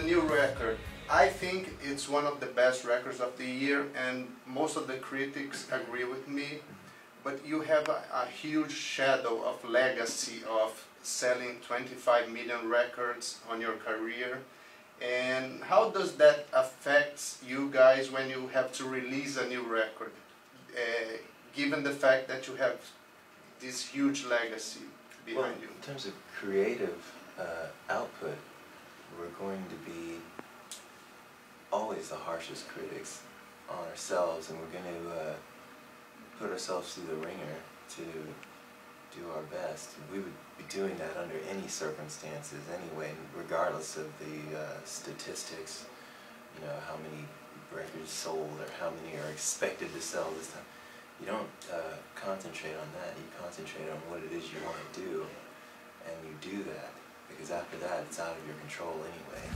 new record. I think it's one of the best records of the year, and most of the critics agree with me. But you have a huge shadow of legacy of selling 25 million records on your career. And how does that affect you guys when you have to release a new record, given the fact that you have this huge legacy behind you? In terms of creative output, we're going to be always the harshest critics on ourselves, and we're going to put ourselves through the ringer to do our best. We would be doing that under any circumstances anyway, regardless of the statistics, you know, how many records sold or how many are expected to sell this time. You don't concentrate on that. You concentrate on what it is you want to do, and you do that, because after that it's out of your control anyway.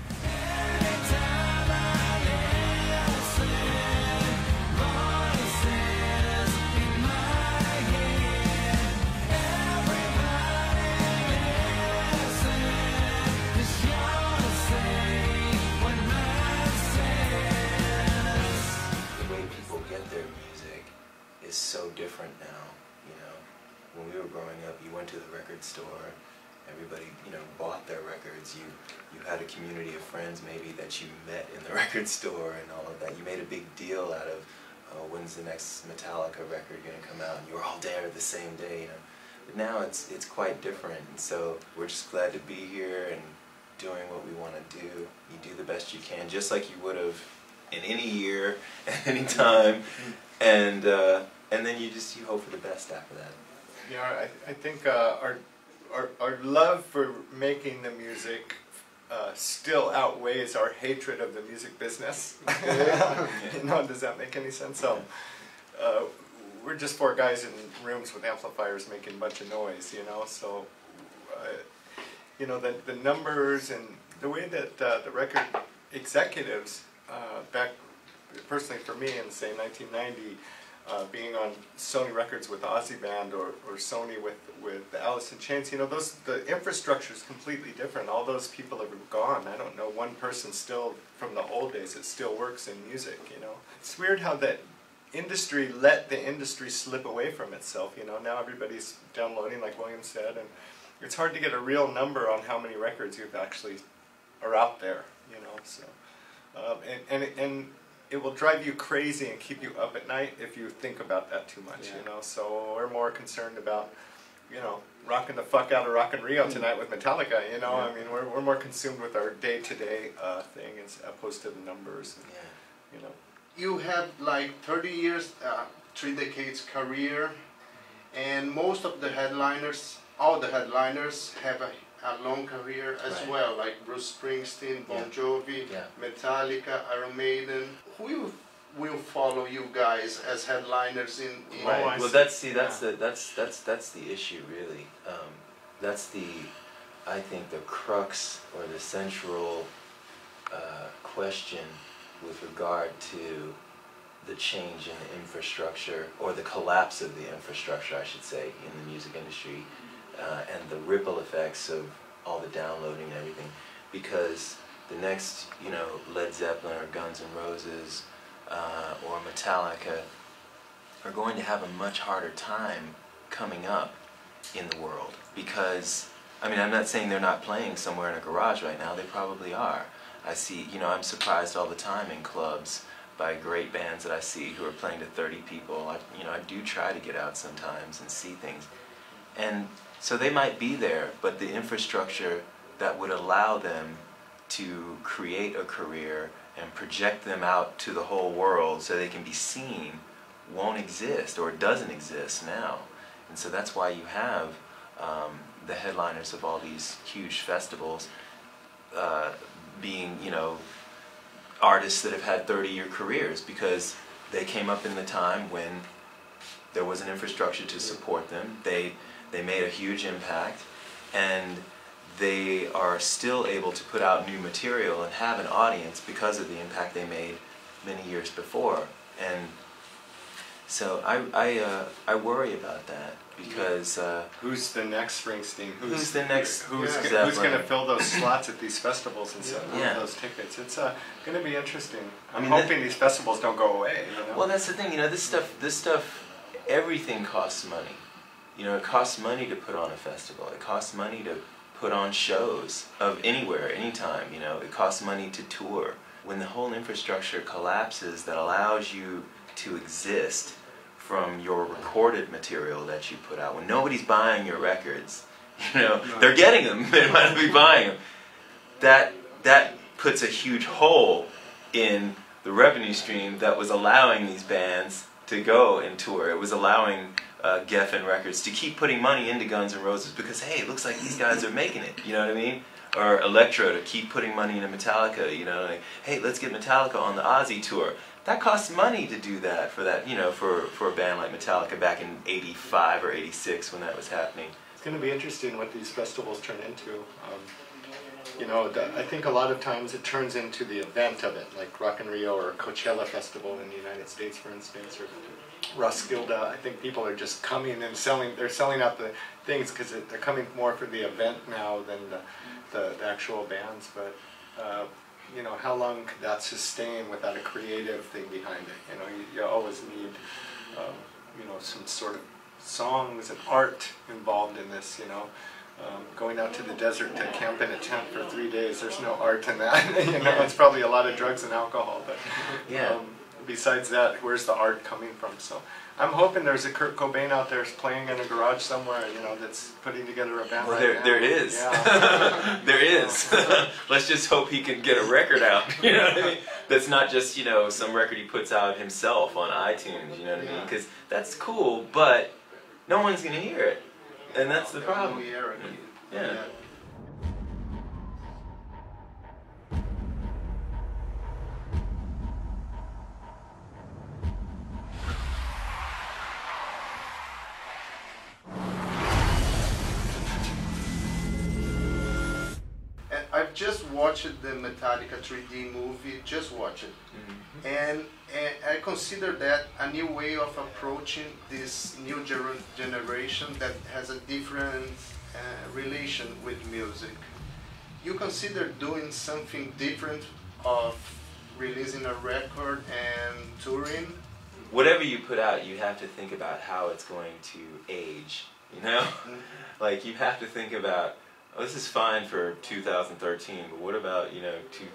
Is so different now, you know. When we were growing up, you went to the record store, everybody, you know, bought their records. You had a community of friends maybe that you met in the record store and all of that. You made a big deal out of when's the next Metallica record going to come out, and you were all there the same day, you know. But now it's quite different, and so we're just glad to be here and doing what we want to do. You do the best you can, just like you would have in any year, at any time, and then you hope for the best after that. Yeah, I think our love for making the music still outweighs our hatred of the music business. You know, does that make any sense? So we're just four guys in rooms with amplifiers making a bunch of noise, you know. So you know, the numbers and the way that the record executives back, personally for me in say 1990, being on Sony Records with Ozzy Band or Sony with Alice in Chains, you know, the infrastructure is completely different. All those people have gone. I don't know one person still from the old days that still works in music, you know. It's weird how that industry let the industry slip away from itself, you know. Now everybody's downloading, like William said, and it's hard to get a real number on how many records you've actually are out there, you know. So and it will drive you crazy and keep you up at night if you think about that too much, you know. So we're more concerned about, you know, rocking the fuck out of Rock in Rio tonight with Metallica, you know. I mean, we're more consumed with our day-to-day thing as opposed to the numbers, and, you know. You have like 30 years, 3 decades career, and most of the headliners, all the headliners have a long career as well, like Bruce Springsteen, Bon Jovi, Metallica, Iron Maiden. Who will follow you guys as headliners in Right. Well, that's the issue, really. That's I think the crux or the central question with regard to the change in the infrastructure, or the collapse of the infrastructure, I should say, in the music industry, and the ripple effects of all the downloading and everything. Because the next, you know, Led Zeppelin or Guns N' Roses or Metallica are going to have a much harder time coming up in the world. Because, I mean, I'm not saying they're not playing somewhere in a garage right now, they probably are. I see, you know, I'm surprised all the time in clubs by great bands that I see who are playing to 30 people. I do try to get out sometimes and see things. And so they might be there, but the infrastructure that would allow them to create a career and project them out to the whole world so they can be seen won't exist, or doesn't exist now. And so that's why you have the headliners of all these huge festivals being, you know, artists that have had 30-year careers, because they came up in the time when there was an infrastructure to support them. They made a huge impact, and they are still able to put out new material and have an audience because of the impact they made many years before. And So I worry about that because who's the next Springsteen? Who's the next? Who's Zeppelin? going to fill those slots at these festivals and sell those tickets? It's going to be interesting. I'm hoping these festivals don't go away. You know? Well, that's the thing. You know, this stuff, everything costs money. You know, it costs money to put on a festival. It costs money to put on shows of anywhere, anytime. You know, it costs money to tour. When the whole infrastructure collapses that allows you to exist from your recorded material that you put out, when nobody's buying your records, you know, they're getting them, they might not be buying them, that puts a huge hole in the revenue stream that was allowing these bands to go and tour. It was allowing Geffen Records to keep putting money into Guns N' Roses because, hey, it looks like these guys are making it, you know what I mean? Or Electro to keep putting money into Metallica, you know, like, hey, let's get Metallica on the Ozzy tour. That costs money to do that for that, you know, for a band like Metallica back in '85 or '86 when that was happening. It's going to be interesting what these festivals turn into. You know, I think a lot of times it turns into the event of it, like Rock in Rio or Coachella Festival in the United States, for instance, or Roskilde. I think people are just coming and selling. They're selling out the things because they're coming more for the event now than the actual bands. But you know, how long could that sustain without a creative thing behind it? You know, you always need you know, some sort of songs and art involved in this. You know. Going out to the desert to camp in a tent for 3 days, there's no art in that. You know, it's probably a lot of drugs and alcohol, but besides that, where's the art coming from? So I'm hoping there's a Kurt Cobain out there playing in a garage somewhere, you know, that's putting together a band. Well, right now. there is. Yeah. There is. Let's just hope he can get a record out. You know what I mean? That's not just, you know, some record he puts out himself on iTunes. You know what I mean? Because that's cool, but no one's gonna hear it. And that's the problem. Yeah. And I've just watched the Metallica 3D movie, just watch it. And I consider that a new way of approaching this new generation that has a different relation with music. You consider doing something different of releasing a record and touring? Whatever you put out, you have to think about how it's going to age, you know? Like, you have to think about, oh, this is fine for 2013, but what about, you know,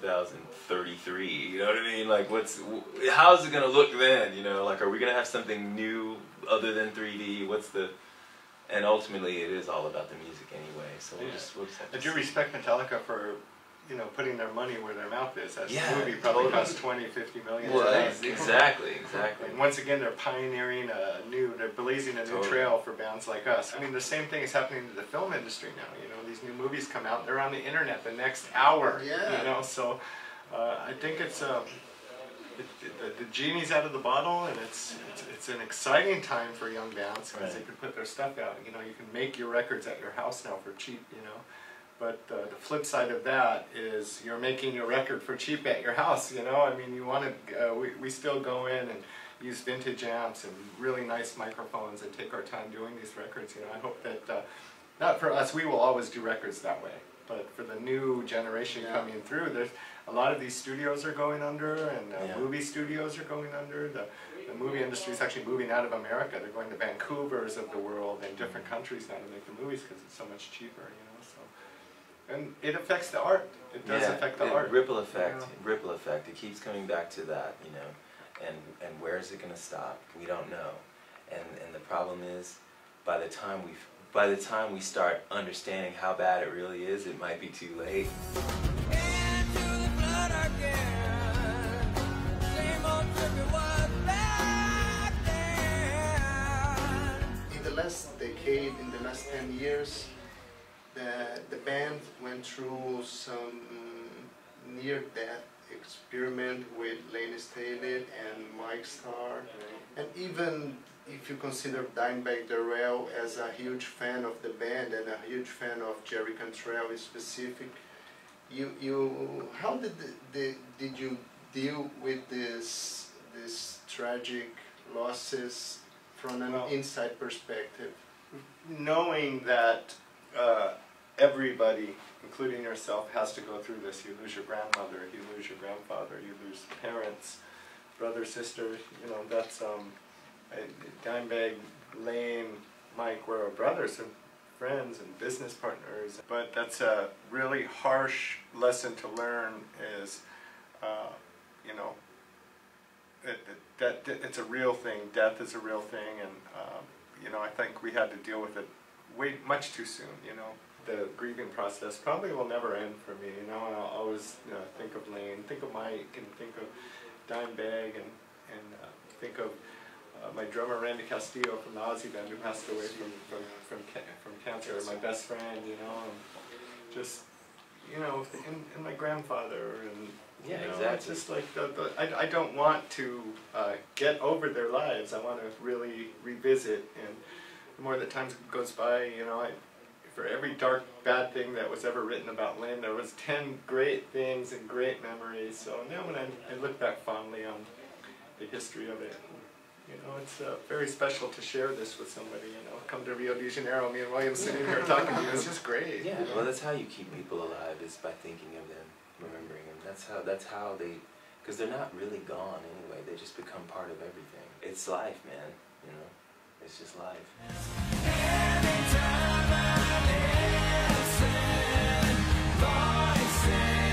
2033? You know what I mean? Like, how's it going to look then? You know, like, are we going to have something new other than 3D? And ultimately, it is all about the music anyway. So we'll just have to. I do respect Metallica for, you know, putting their money where their mouth is. That movie probably totally cost 20, 50 million. Well, exactly. And once again, they're pioneering they're blazing a new trail for bands like us. I mean, the same thing is happening to the film industry now. You know, these new movies come out, they're on the internet the next hour. Yeah. You know, so I think it's the genie's out of the bottle, and it's an exciting time for young bands because they can put their stuff out. You know, you can make your records at your house now for cheap. You know. But the flip side of that is you're making your record for cheap at your house, you know? I mean, you want to, we still go in and use vintage amps and really nice microphones and take our time doing these records, you know? I hope that, not for us, we will always do records that way, but for the new generation coming through, there's a lot of these studios are going under, and movie studios are going under. The movie industry is actually moving out of America. They're going to Vancouvers of the world and different countries now to make the movies because it's so much cheaper, you know? So. And it affects the art. It does affect the art. Ripple effect. Yeah. Ripple effect. It keeps coming back to that, you know. And where is it going to stop? We don't know. And the problem is, by the time we start understanding how bad it really is, it might be too late. In the last decade, in the last 10 years, the band went through some near-death experiment with Layne Staley and Mike Starr, and even if you consider Dimebag Darrell as a huge fan of the band and a huge fan of Jerry Cantrell in specific, how did you deal with this tragic losses from an Well, inside perspective? knowing that everybody, including yourself, has to go through this. You lose your grandmother, you lose your grandfather, you lose parents, brother, sister. You know, that's Dimebag, Lane, Mike were our brothers and friends and business partners. But that's a really harsh lesson to learn. Is you know, that it's a real thing. Death is a real thing, and you know, I think we had to deal with it much too soon. You know, the grieving process probably will never end for me. You know, I'll always think of Lane, think of Mike, and think of Dimebag, and think of my drummer Randy Castillo from the Ozzy band, who passed away from cancer. My best friend, you know, and just and my grandfather, and Yeah, you know, exactly. it's just like I don't want to get over their lives. I want to really revisit, and the more that time goes by, you know, for every dark, bad thing that was ever written about Lynn, there was 10 great things and great memories. So now when I look back fondly on the history of it, you know, it's very special to share this with somebody. You know, come to Rio de Janeiro, me and William sitting here talking to you. It's just great. Yeah, well, that's how you keep people alive, is by thinking of them, remembering them. That's how they, because they're not really gone anyway. They just become part of everything. It's life, man. You know, it's just life. Anytime I listen, voices.